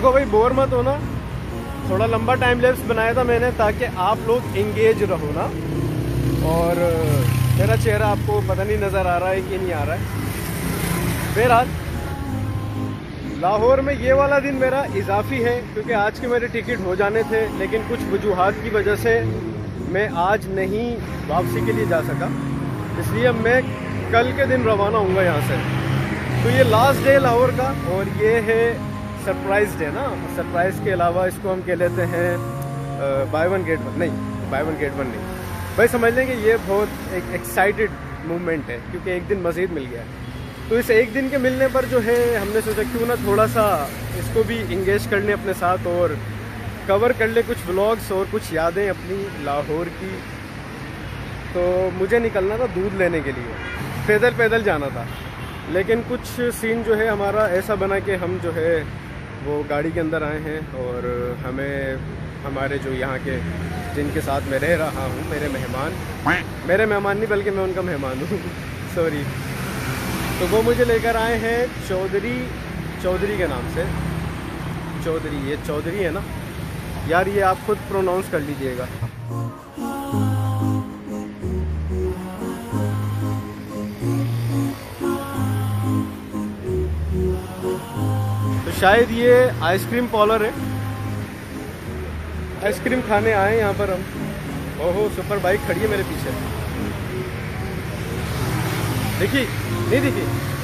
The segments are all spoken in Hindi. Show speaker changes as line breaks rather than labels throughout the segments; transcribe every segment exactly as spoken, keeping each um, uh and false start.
देखो भाई बोर मत हो ना, थोड़ा लंबा टाइम लैप्स बनाया था मैंने ताकि आप लोग इंगेज रहो ना। और मेरा चेहरा आपको पता नहीं नज़र आ रहा है कि नहीं आ रहा है। बहरहाल लाहौर में ये वाला दिन मेरा इजाफी है क्योंकि आज के मेरे टिकट हो जाने थे, लेकिन कुछ वजूहात की वजह से मैं आज नहीं वापसी के लिए जा सका, इसलिए मैं कल के दिन रवाना होऊंगा यहाँ से। तो ये लास्ट डे लाहौर का और ये है सरप्राइज डे ना। सरप्राइज़ के अलावा इसको हम कह लेते हैं बाय वन गेट वन, नहीं बाय वन गेट वन नहीं भाई, समझ लें कि ये बहुत एक एक्साइटेड मूवमेंट है क्योंकि एक दिन मज़ीद मिल गया है। तो इस एक दिन के मिलने पर जो है हमने सोचा क्यों ना थोड़ा सा इसको भी इंगेज कर लें अपने साथ और कवर कर ले कुछ व्लॉग्स और कुछ यादें अपनी लाहौर की। तो मुझे निकलना था दूध लेने के लिए, पैदल पैदल जाना था, लेकिन कुछ सीन जो है हमारा ऐसा बना कि हम जो है वो गाड़ी के अंदर आए हैं और हमें हमारे जो यहाँ के जिनके साथ मैं रह रहा हूँ, मेरे मेहमान मेरे मेहमान नहीं बल्कि मैं उनका मेहमान हूँ सॉरी। तो वो मुझे लेकर आए हैं चौधरी चौधरी के नाम से। चौधरी, ये चौधरी है ना यार, ये आप खुद प्रोनाउंस कर लीजिएगा। तो शायद ये आइसक्रीम पार्लर है, आइसक्रीम खाने आए यहाँ पर हम। ओहो सुपर बाइक खड़ी है मेरे पीछे, देखिए नहीं दिखी।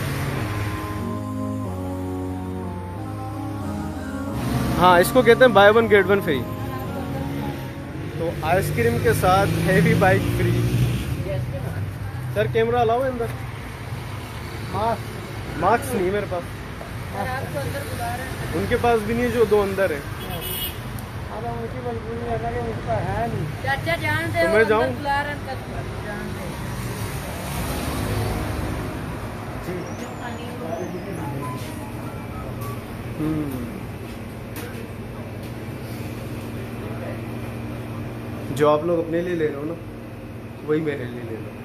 हाँ इसको कहते हैं buy one get one free. तो आइसक्रीम के साथ heavy bike free. Sir camera allow है अंदर? मास्क नहीं मेरे पास, उनके पास भी नहीं है जो दो अंदर है। तो मैं जाऊँ? जो आप लोग अपने लिए ले रहे हो ना वही मेरे लिए ले लो।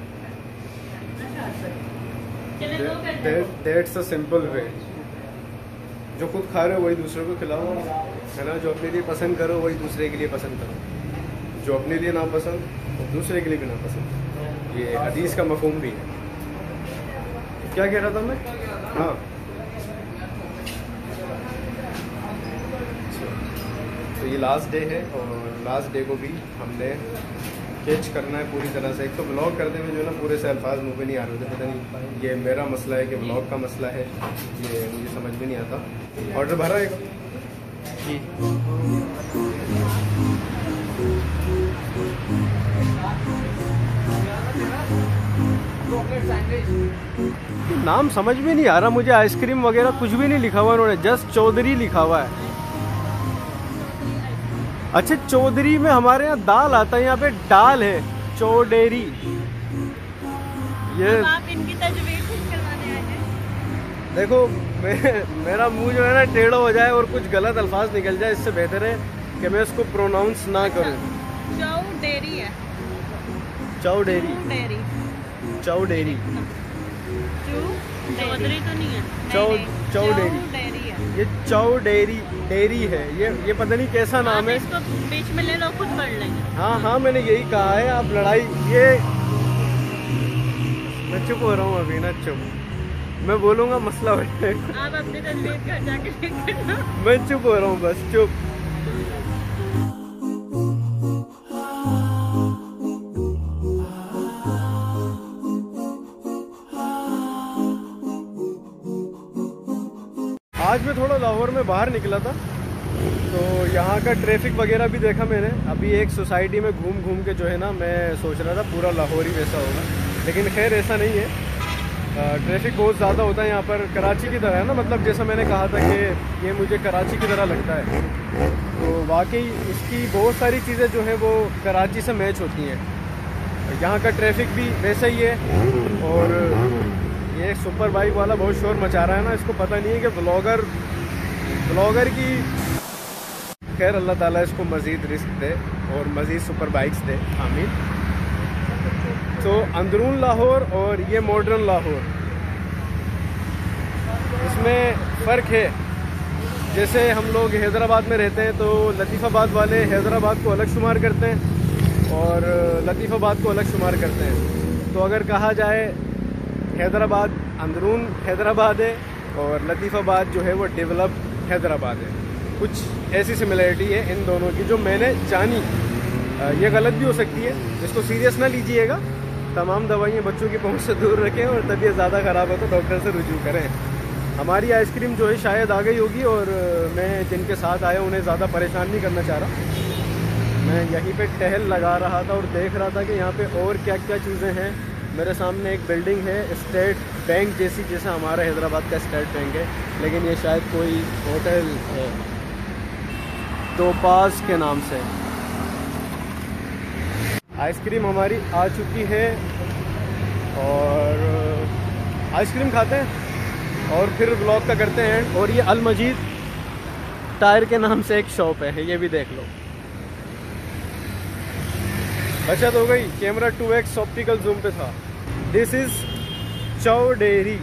That's a simple way. जो खुद खा रहे हो वही दूसरे को खिलाओ, है ना। जो अपने लिए पसंद करो वही दूसरे के लिए पसंद करो, जो अपने लिए ना पसंद वो दूसरे के लिए भी ना पसंद। ये हदीस का मफहूम भी है। क्या कह रहा था मैं? हाँ तो ये लास्ट डे है और लास्ट डे को भी हमने कैच करना है पूरी तरह से। एक तो व्लॉग करते हुए जो है ना पूरे से अल्फाज मुँह पे नहीं आ रहे थे, पता नहीं ये मेरा मसला है कि व्लॉग का मसला है, ये मुझे समझ में नहीं आता। ऑर्डर भरा है जी? नाम समझ में नहीं आ रहा मुझे, आइसक्रीम वगैरह कुछ भी नहीं लिखा हुआ उन्होंने, जस्ट चौधरी लिखा हुआ है। अच्छा चौधरी में हमारे यहाँ दाल आता है, यहाँ पे डाल है चौडेरी। ये आप इनकी तजवीज़ करवाने आए हैं। देखो मे, मेरा मुंह जो है ना टेढ़ा हो जाए और कुछ गलत अल्फाज निकल जाए, इससे बेहतर है कि मैं इसको प्रोनाउंस ना करूँ। चौडेरी है, चौडेरी चौडेरी चौधरी तो नहीं है, चौ चौडेरी ये चौडेरी डेरी है। ये ये पता नहीं कैसा नाम है, इसको बीच में ले लो खुद पढ़ लेंगे। हाँ हाँ मैंने यही कहा है, आप लड़ाई ये मैं चुप हो रहा हूँ अभी ना, चुप मैं बोलूँगा मसला हो जाएगा। आप अपनी तस्वीर घर जाके देख करना। मैं चुप हो रहा हूँ बस, चुप। आज मैं थोड़ा लाहौर में बाहर निकला था तो यहाँ का ट्रैफिक वगैरह भी देखा मैंने। अभी एक सोसाइटी में घूम घूम के जो है ना मैं सोच रहा था पूरा लाहौर ही वैसा होगा, लेकिन खैर ऐसा नहीं है। ट्रैफिक बहुत ज़्यादा होता है यहाँ पर, कराची की तरह है ना, मतलब जैसा मैंने कहा था कि ये मुझे कराची की तरह लगता है। तो वाकई इसकी बहुत सारी चीज़ें जो है वो कराची से मैच होती हैं। यहाँ का ट्रैफिक भी वैसा ही है। और ये सुपर बाइक वाला बहुत शोर मचा रहा है ना, इसको पता नहीं है कि ब्लॉगर ब्लॉगर की। खैर अल्लाह ताला इसको मज़ीद रिस्क दे और मज़ीद सुपर बाइक्स दे, आमीन। तो अंदरून लाहौर और ये मॉडर्न लाहौर, इसमें फ़र्क है। जैसे हम लोग हैदराबाद में रहते हैं तो लतीफ़ाबाद वाले हैदराबाद को अलग शुमार करते हैं और लतीफ़ाबाद को अलग शुमार करते हैं। तो अगर कहा जाए हैदराबाद अंदरून हैदराबाद है और लतीफ़ाबाद जो है वो डेवलप हैदराबाद है। कुछ ऐसी सिमिलरिटी है इन दोनों की जो मैंने जानी। ये गलत भी हो सकती है, इसको सीरियस ना लीजिएगा। तमाम दवाइयाँ बच्चों की पहुंच से दूर रखें और तबीयत ज़्यादा ख़राब हो तो डॉक्टर से रुजू करें। हमारी आइसक्रीम जो है शायद आ गई होगी और मैं जिनके साथ आया उन्हें ज़्यादा परेशान नहीं करना चाह रहा। मैं यहीं पे टहल लगा रहा था और देख रहा था कि यहाँ पे और क्या क्या चीज़ें हैं। मेरे सामने एक बिल्डिंग है स्टेट बैंक जैसी, जैसा हमारा हैदराबाद का स्टेट बैंक है, लेकिन ये शायद कोई होटल है तोपाज के नाम से। आइसक्रीम हमारी आ चुकी है और आइसक्रीम खाते हैं और फिर ब्लॉग का करते हैं। और ये अल मजीद टायर के नाम से एक शॉप है, ये भी देख लो। बचत हो गई, camera two X optical zoom पे था। दिस इज चौ डेयरी।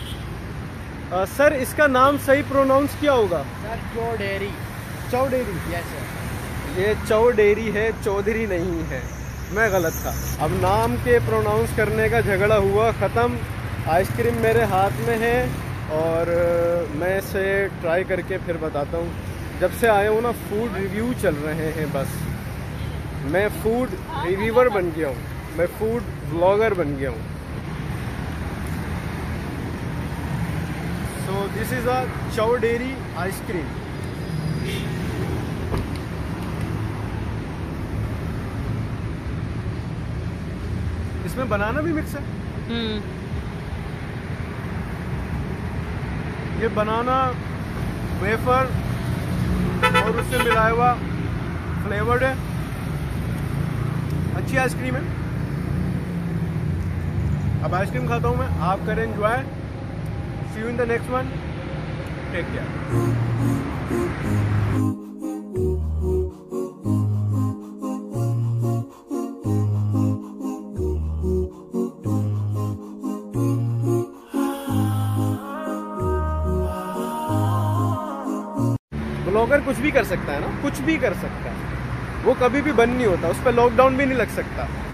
सर इसका नाम सही प्रोनाउंस क्या होगा?
सर चौ डेयरी।
चौ डेयरी,
यस सर।
ये चौ डेयरी है, चौधरी नहीं है, मैं गलत था। अब नाम के प्रोनाउंस करने का झगड़ा हुआ ख़त्म। आइसक्रीम मेरे हाथ में है और मैं इसे ट्राई करके फिर बताता हूँ। जब से आया हूँ ना फूड रिव्यू चल रहे हैं बस। मैं फूड रिव्यूअर बन गया हूँ, मैं फूड व्लॉगर बन गया हूँ। सो दिस इज़ अ चौ डेयरी आइसक्रीम। इसमें बनाना भी मिक्स है। ये बनाना वेफर और उससे मिलाया हुआ फ्लेवर्ड है। अच्छी आइसक्रीम है। अब आइसक्रीम खाता हूँ मैं, आप करें enjoy. See you in the next one, take care. Blogger कुछ भी कर सकता है ना, कुछ भी कर सकता है। वो कभी भी बंद नहीं होता, उस पर लॉकडाउन भी नहीं लग सकता।